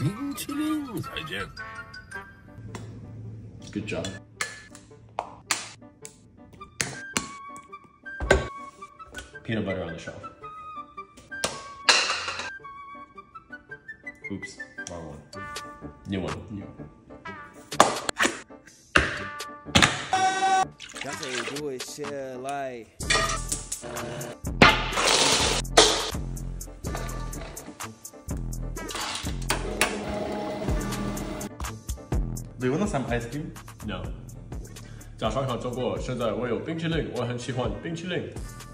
冰淇淋再见。 Good job. Peanut butter on the shelf. Oops, wrong one. New one. That's how you do it, shit, like. Do you want some ice cream? No. 假烧烤做过，现在我有冰淇淋，我很喜欢冰淇淋。